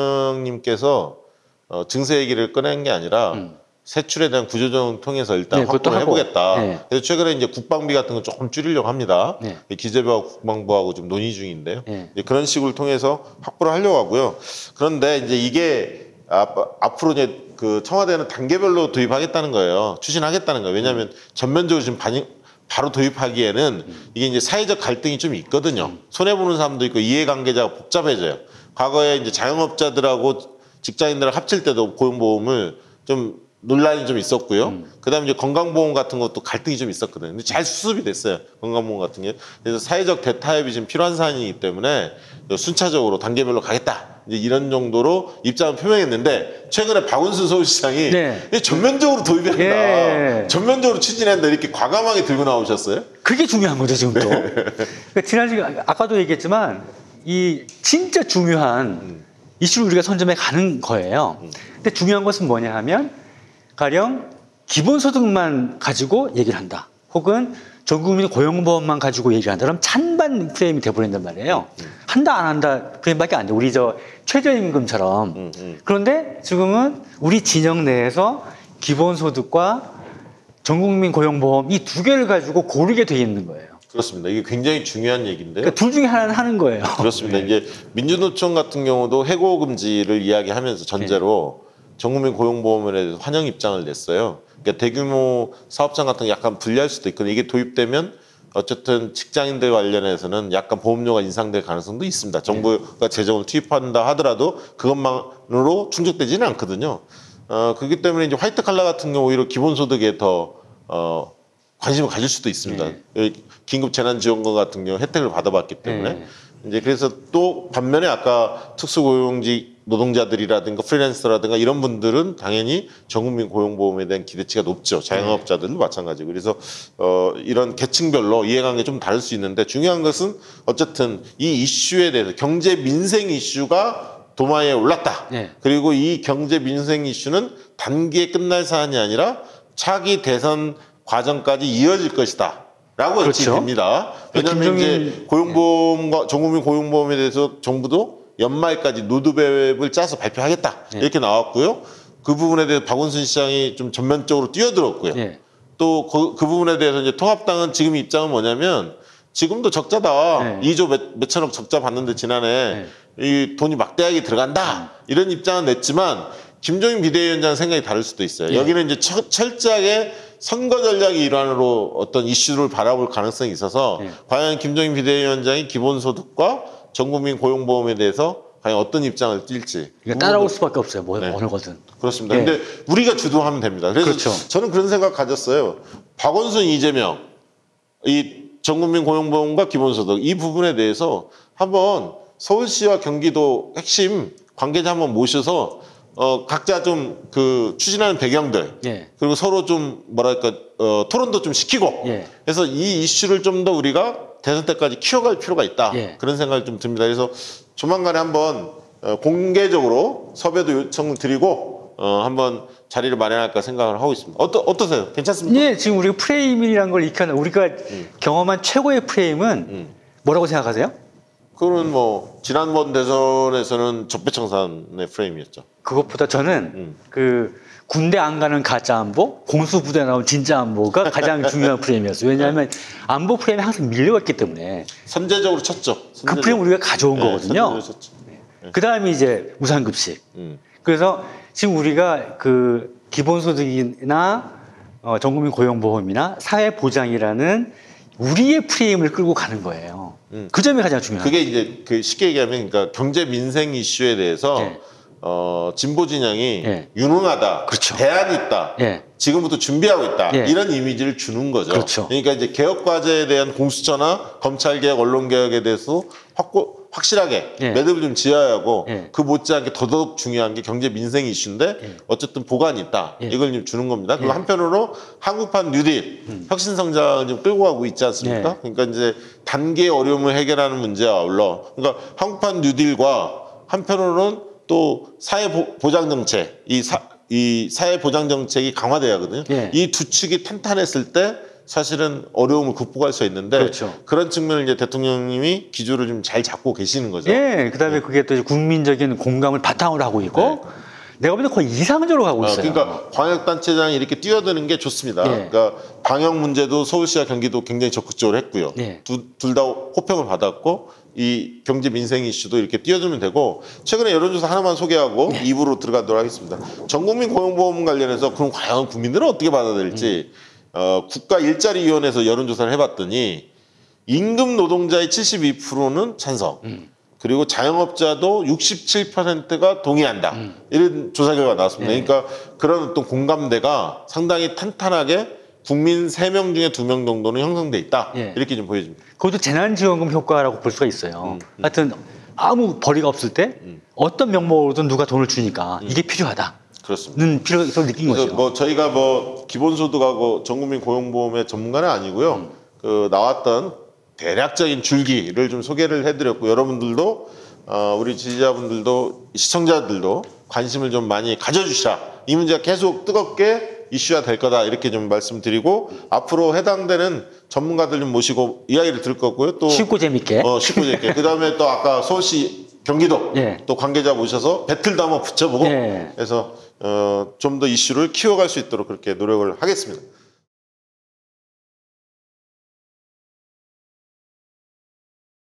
대통령님께서 어, 증세 얘기를 꺼낸 게 아니라 음. 세출에 대한 구조조정 통해서 일단 네, 그것도 확보를 하고. 해보겠다. 네. 그래서 최근에 이제 국방비 같은 거 조금 줄이려고 합니다. 네. 기재부와 국방부하고 좀 논의 중인데요. 네. 이제 그런 식으로 통해서 확보를 하려고 하고요. 그런데 이제 이게 앞- 앞으로 이제 그 청와대는 단계별로 도입하겠다는 거예요. 추진하겠다는 거예요. 왜냐하면 전면적으로 지금 반영 바로 도입하기에는 이게 이제 사회적 갈등이 좀 있거든요. 손해 보는 사람도 있고 이해관계자가 복잡해져요. 과거에 이제 자영업자들하고 직장인들을 합칠 때도 고용보험을 좀 논란이 좀 있었고요. 음. 그다음에 이제 건강보험 같은 것도 갈등이 좀 있었거든요. 근데 잘 수습이 됐어요. 건강보험 같은 게. 그래서 사회적 대타협이 지금 필요한 사안이기 때문에 순차적으로 단계별로 가겠다. 이제 이런 정도로 입장을 표명했는데 최근에 박원순 서울시장이 네. 전면적으로 도입해야 된다. 예. 전면적으로 추진한다. 이렇게 과감하게 들고 나오셨어요. 그게 중요한 거죠 지금 또. 네. 그러니까 지난 시간 아까도 얘기했지만 이 진짜 중요한 음. 이슈를 우리가 선점해 가는 거예요. 근데 중요한 것은 뭐냐 하면 가령 기본소득만 가지고 얘기를 한다. 혹은 전 국민 고용보험만 가지고 얘기를 한다. 그럼 찬반 프레임이 돼버린단 말이에요. 한다 안 한다 프레임밖에 안 돼. 우리 저 최저임금처럼. 음, 음. 그런데 지금은 우리 진영 내에서 기본소득과 전국민 고용보험 이 두 개를 가지고 고르게 돼 있는 거예요. 그렇습니다. 이게 굉장히 중요한 얘기인데요. 그러니까 둘 중에 하나는 하는 거예요. 그렇습니다. 네. 이제 민주노총 같은 경우도 해고 금지를 이야기하면서 전제로 전국민 고용보험에 대해서 환영 입장을 냈어요. 그러니까 대규모 사업장 같은 거 약간 불리할 수도 있거든요. 이게 도입되면 어쨌든 직장인들 관련해서는 약간 보험료가 인상될 가능성도 있습니다. 정부가 재정을 투입한다 하더라도 그것만으로 충족되지는 않거든요. 어, 그렇기 때문에 이제 화이트 칼라 같은 경우 오히려 기본소득에 더 어, 관심을 가질 수도 있습니다. 네. 긴급 재난지원금 같은 경우 혜택을 받아봤기 때문에. 네. 이제 그래서 또 반면에 아까 특수고용직 노동자들이라든가 프리랜서라든가 이런 분들은 당연히 전국민 고용보험에 대한 기대치가 높죠. 자영업자들도 마찬가지고. 그래서 어 이런 계층별로 이해관계 좀 다를 수 있는데 중요한 것은 어쨌든 이 이슈에 대해서 경제 민생 이슈가 도마에 올랐다. 네. 그리고 이 경제 민생 이슈는 단기에 끝날 사안이 아니라 차기 대선 과정까지 이어질 것이다. 라고 그렇죠. 예측이 됩니다. 왜냐하면 김종인- 이제 고용보험과 전국민 고용보험에 대해서 정부도 연말까지 로드맵을 짜서 발표하겠다. 네. 이렇게 나왔고요. 그 부분에 대해서 박원순 시장이 좀 전면적으로 뛰어들었고요. 네. 또 그 그 부분에 대해서 이제 통합당은 지금 입장은 뭐냐면 지금도 적자다. 네. 이조 몇, 몇천억 적자 봤는데 지난해 이 돈이 막대하게 들어간다. 이런 입장은 냈지만 김종인 비대위원장 생각이 다를 수도 있어요. 네. 여기는 이제 철, 철저하게 선거 전략의 일환으로 어떤 이슈를 바라볼 가능성이 있어서 네. 과연 김종인 비대위원장이 기본소득과 전국민 고용보험에 대해서 과연 어떤 입장을 띨지. 그러니까 따라올 수밖에 없어요. 뭐 네. 어느 거든. 그렇습니다. 네. 근데 우리가 주도하면 됩니다. 그래서 그렇죠. 저는 그런 생각 가졌어요. 박원순, 이재명, 이 전국민 고용보험과 기본소득 이 부분에 대해서 한번 서울시와 경기도 핵심 관계자 한번 모셔서 어 각자 좀 그 추진하는 배경들 예. 그리고 서로 좀 뭐랄까 어 토론도 좀 시키고 예. 그래서 이 이슈를 좀 더 우리가 대선 때까지 키워갈 필요가 있다. 예. 그런 생각이 좀 듭니다. 그래서 조만간에 한번 어, 공개적으로 섭외도 요청을 드리고 어, 한번 자리를 마련할까 생각을 하고 있습니다. 어떠, 어떠세요? 괜찮습니까? 예, 지금 우리가 프레임이라는 걸 익혀내 우리가 경험한 최고의 프레임은 음. 뭐라고 생각하세요? 그거는 뭐 지난번 대선에서는 적폐청산의 프레임이었죠. 그것보다 저는 음. 그 군대 안 가는 가짜 안보, 공수부대 나온 진짜 안보가 가장 중요한 프레임이었어요. 왜냐하면 안보 프레임이 항상 밀려왔기 때문에 선제적으로 쳤죠. 그 프레임 우리가 가져온 네, 거거든요. 네. 그 다음에 이제 무상급식. 음. 그래서 지금 우리가 그 기본소득이나 어, 전국민 고용보험이나 사회보장이라는 우리의 프레임을 끌고 가는 거예요. 음. 그 점이 가장 중요해요. 그게 이제 그 쉽게 얘기하면 그러니까 경제 민생 이슈에 대해서 네. 어, 진보 진영이 네. 유능하다, 그렇죠. 대안이 있다, 네. 지금부터 준비하고 있다 네. 이런 이미지를 주는 거죠. 그렇죠. 그러니까 이제 개혁 과제에 대한 공수처나 검찰 개혁, 언론 개혁에 대해서 확고 확실하게 네. 매듭을 좀 지어야 하고 네. 그 못지않게 더더욱 중요한 게 경제 민생 이슈인데 네. 어쨌든 보관이 있다. 네. 이걸 좀 주는 겁니다. 그리고 네. 한편으로 한국판 뉴딜 음. 혁신 성장을 좀 끌고 가고 있지 않습니까? 네. 그러니까 이제 단계의 어려움을 해결하는 문제와 아울러 그러니까 한국판 뉴딜과 한편으로는 또 사회 보장 정책, 이, 사, 이 사회 보장 정책이 강화돼야 하거든요. 네. 이 두 축이 탄탄했을 때 사실은 어려움을 극복할 수 있는데 그렇죠. 그런 측면을 이제 대통령님이 기조를 좀 잘 잡고 계시는 거죠. 예, 그다음에 그게 또 이제 국민적인 공감을 바탕으로 하고 있고 네. 내가 볼 때 거의 이상적으로 가고 어, 있어요. 그러니까 광역단체장이 이렇게 뛰어드는 게 좋습니다. 네. 그러니까 방역 문제도 서울시와 경기도 굉장히 적극적으로 했고요. 네. 둘 다 호평을 받았고 이 경제 민생 이슈도 이렇게 뛰어들면 되고 최근에 여론조사 하나만 소개하고 네. 이 부로 들어가도록 하겠습니다. 전국민 고용보험 관련해서 그럼 과연 국민들은 어떻게 받아들일지 음. 어, 국가일자리위원회에서 여론조사를 해봤더니 임금 노동자의 칠십이 퍼센트는 찬성. 음. 그리고 자영업자도 육십칠 퍼센트가 동의한다. 음. 이런 조사 결과가 나왔습니다. 네. 그러니까 그런 어떤 공감대가 상당히 탄탄하게 국민 세 명 중에 두 명 정도는 형성돼 있다. 네. 이렇게 좀 보여집니다. 그것도 재난지원금 효과라고 볼 수가 있어요. 음, 음. 하여튼 아무 벌이가 없을 때 음. 어떤 명목으로든 누가 돈을 주니까 이게 필요하다는 그렇습니다. 필요를 느낀 그래서 거죠. 뭐 저희가 뭐 기본소득하고 전국민 고용보험의 전문가는 아니고요. 음. 그 나왔던 대략적인 줄기를 좀 소개를 해드렸고 여러분들도 어, 우리 지지자분들도 시청자들도 관심을 좀 많이 가져주시라. 이 문제가 계속 뜨겁게 이슈화 될 거다 이렇게 좀 말씀드리고 앞으로 해당되는 전문가들 좀 모시고 이야기를 들을 거고요. 또 쉽고 재밌게. 어, 쉽고 재밌게. 그다음에 또 아까 서울시 경기도 예. 또 관계자 모셔서 배틀도 한번 붙여보고 예. 그래서 어, 좀 더 이슈를 키워갈 수 있도록 그렇게 노력을 하겠습니다.